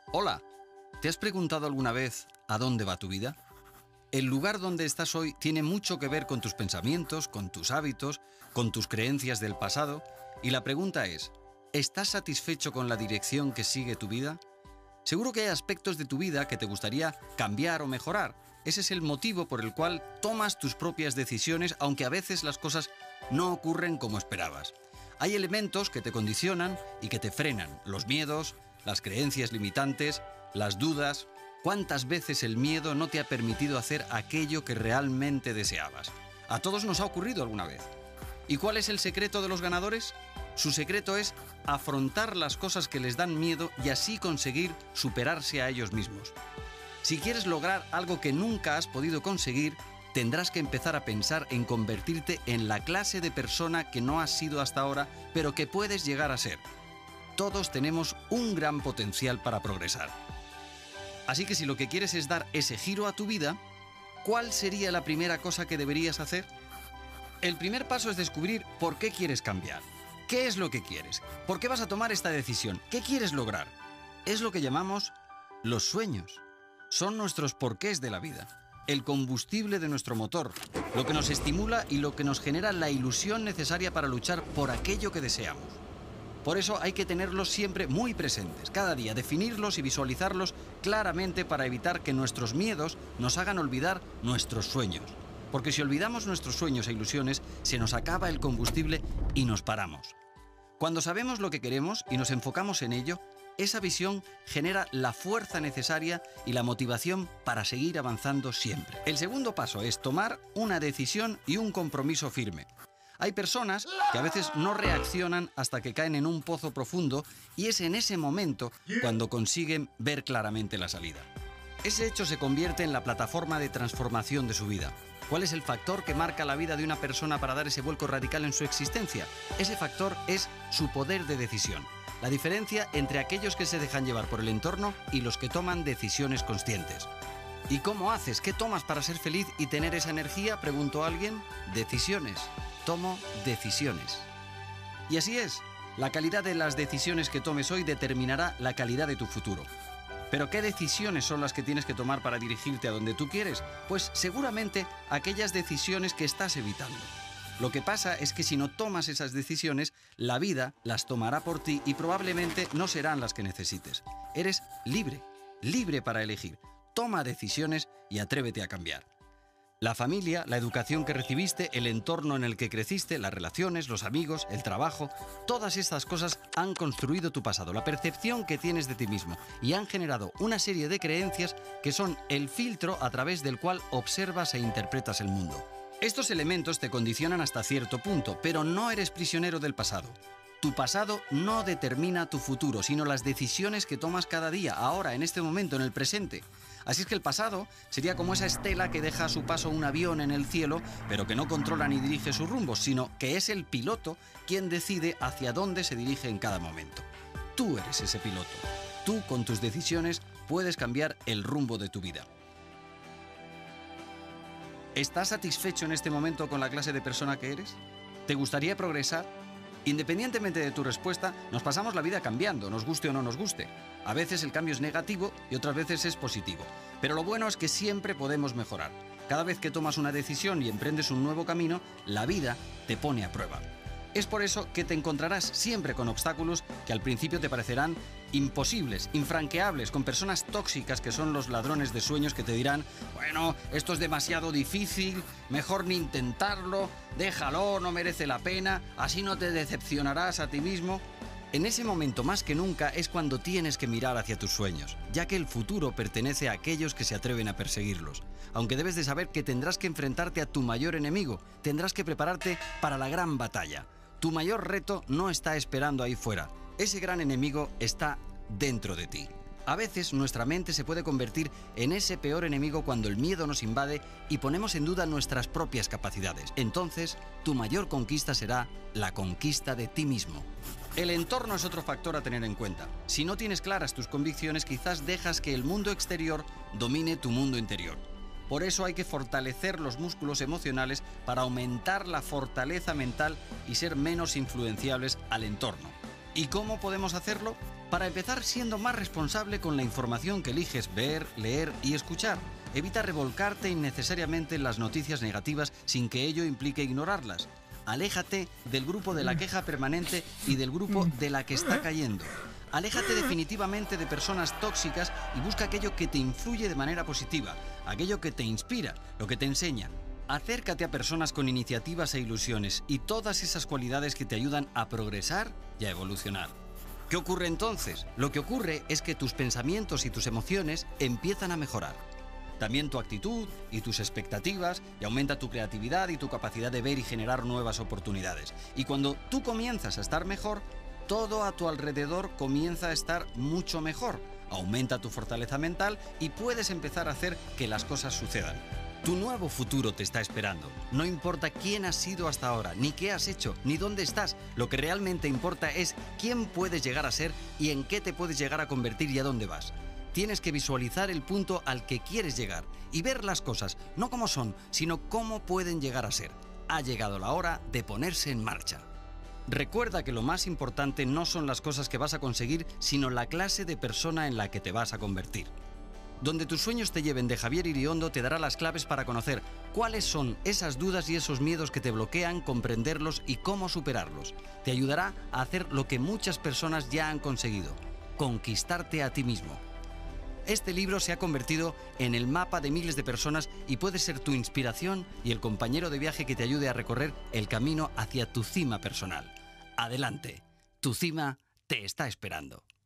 Hola, ¿te has preguntado alguna vez a dónde va tu vida? El lugar donde estás hoy tiene mucho que ver con tus pensamientos, con tus hábitos, con tus creencias del pasado, y la pregunta es, ¿estás satisfecho con la dirección que sigue tu vida? Seguro que hay aspectos de tu vida que te gustaría cambiar o mejorar. Ese es el motivo por el cual tomas tus propias decisiones, aunque a veces las cosas no ocurren como esperabas. Hay elementos que te condicionan y que te frenan: los miedos, las creencias limitantes, las dudas. ¿Cuántas veces el miedo no te ha permitido hacer aquello que realmente deseabas? A todos nos ha ocurrido alguna vez. ¿Y cuál es el secreto de los ganadores? Su secreto es afrontar las cosas que les dan miedo y así conseguir superarse a ellos mismos. Si quieres lograr algo que nunca has podido conseguir, tendrás que empezar a pensar en convertirte en la clase de persona que no has sido hasta ahora, pero que puedes llegar a ser. Todos tenemos un gran potencial para progresar. Así que si lo que quieres es dar ese giro a tu vida, ¿cuál sería la primera cosa que deberías hacer? El primer paso es descubrir por qué quieres cambiar. ¿Qué es lo que quieres? ¿Por qué vas a tomar esta decisión? ¿Qué quieres lograr? Es lo que llamamos los sueños. Son nuestros porqués de la vida, el combustible de nuestro motor, lo que nos estimula y lo que nos genera la ilusión necesaria para luchar por aquello que deseamos. Por eso hay que tenerlos siempre muy presentes, cada día, definirlos y visualizarlos claramente para evitar que nuestros miedos nos hagan olvidar nuestros sueños. Porque si olvidamos nuestros sueños e ilusiones, se nos acaba el combustible y nos paramos. Cuando sabemos lo que queremos y nos enfocamos en ello, esa visión genera la fuerza necesaria y la motivación para seguir avanzando siempre. El segundo paso es tomar una decisión y un compromiso firme. Hay personas que a veces no reaccionan hasta que caen en un pozo profundo y es en ese momento cuando consiguen ver claramente la salida. Ese hecho se convierte en la plataforma de transformación de su vida. ¿Cuál es el factor que marca la vida de una persona para dar ese vuelco radical en su existencia? Ese factor es su poder de decisión. La diferencia entre aquellos que se dejan llevar por el entorno y los que toman decisiones conscientes. ¿Y cómo haces? ¿Qué tomas para ser feliz y tener esa energía?, preguntó alguien. Decisiones. Tomo decisiones. Y así es. La calidad de las decisiones que tomes hoy determinará la calidad de tu futuro. ¿Pero qué decisiones son las que tienes que tomar para dirigirte a donde tú quieres? Pues seguramente aquellas decisiones que estás evitando. Lo que pasa es que si no tomas esas decisiones, la vida las tomará por ti y probablemente no serán las que necesites. Eres libre, libre para elegir. Toma decisiones y atrévete a cambiar. La familia, la educación que recibiste, el entorno en el que creciste, las relaciones, los amigos, el trabajo, todas estas cosas han construido tu pasado, la percepción que tienes de ti mismo y han generado una serie de creencias que son el filtro a través del cual observas e interpretas el mundo. Estos elementos te condicionan hasta cierto punto, pero no eres prisionero del pasado. Tu pasado no determina tu futuro, sino las decisiones que tomas cada día, ahora, en este momento, en el presente. Así es que el pasado sería como esa estela que deja a su paso un avión en el cielo, pero que no controla ni dirige su rumbo, sino que es el piloto quien decide hacia dónde se dirige en cada momento. Tú eres ese piloto. Tú, con tus decisiones, puedes cambiar el rumbo de tu vida. ¿Estás satisfecho en este momento con la clase de persona que eres? ¿Te gustaría progresar? Independientemente de tu respuesta, nos pasamos la vida cambiando, nos guste o no nos guste. A veces el cambio es negativo y otras veces es positivo. Pero lo bueno es que siempre podemos mejorar. Cada vez que tomas una decisión y emprendes un nuevo camino, la vida te pone a prueba. Es por eso que te encontrarás siempre con obstáculos que al principio te parecerán imposibles, infranqueables, con personas tóxicas que son los ladrones de sueños que te dirán: bueno, esto es demasiado difícil, mejor ni intentarlo, déjalo, no merece la pena, así no te decepcionarás a ti mismo. En ese momento más que nunca es cuando tienes que mirar hacia tus sueños, ya que el futuro pertenece a aquellos que se atreven a perseguirlos. Aunque debes de saber que tendrás que enfrentarte a tu mayor enemigo, tendrás que prepararte para la gran batalla. Tu mayor reto no está esperando ahí fuera. Ese gran enemigo está dentro de ti. A veces nuestra mente se puede convertir en ese peor enemigo cuando el miedo nos invade y ponemos en duda nuestras propias capacidades. Entonces, tu mayor conquista será la conquista de ti mismo. El entorno es otro factor a tener en cuenta. Si no tienes claras tus convicciones, quizás dejas que el mundo exterior domine tu mundo interior. Por eso hay que fortalecer los músculos emocionales para aumentar la fortaleza mental y ser menos influenciables al entorno. ¿Y cómo podemos hacerlo? Para empezar, siendo más responsable con la información que eliges ver, leer y escuchar. Evita revolcarte innecesariamente en las noticias negativas sin que ello implique ignorarlas. Aléjate del grupo de la queja permanente y del grupo de la que está cayendo. Aléjate definitivamente de personas tóxicas y busca aquello que te influye de manera positiva, aquello que te inspira, lo que te enseña. Acércate a personas con iniciativas e ilusiones y todas esas cualidades que te ayudan a progresar y a evolucionar. ¿Qué ocurre entonces? Lo que ocurre es que tus pensamientos y tus emociones empiezan a mejorar. También tu actitud y tus expectativas, y aumenta tu creatividad y tu capacidad de ver y generar nuevas oportunidades. Y cuando tú comienzas a estar mejor, todo a tu alrededor comienza a estar mucho mejor. Aumenta tu fortaleza mental y puedes empezar a hacer que las cosas sucedan. Tu nuevo futuro te está esperando. No importa quién has sido hasta ahora, ni qué has hecho, ni dónde estás. Lo que realmente importa es quién puedes llegar a ser y en qué te puedes llegar a convertir y a dónde vas. Tienes que visualizar el punto al que quieres llegar y ver las cosas, no como son, sino cómo pueden llegar a ser. Ha llegado la hora de ponerse en marcha. Recuerda que lo más importante no son las cosas que vas a conseguir, sino la clase de persona en la que te vas a convertir. Donde tus sueños te lleven de Javier Iriondo te dará las claves para conocer cuáles son esas dudas y esos miedos que te bloquean, comprenderlos y cómo superarlos. Te ayudará a hacer lo que muchas personas ya han conseguido: conquistarte a ti mismo. Este libro se ha convertido en el mapa de miles de personas y puede ser tu inspiración y el compañero de viaje que te ayude a recorrer el camino hacia tu cima personal. Adelante, tu cima te está esperando.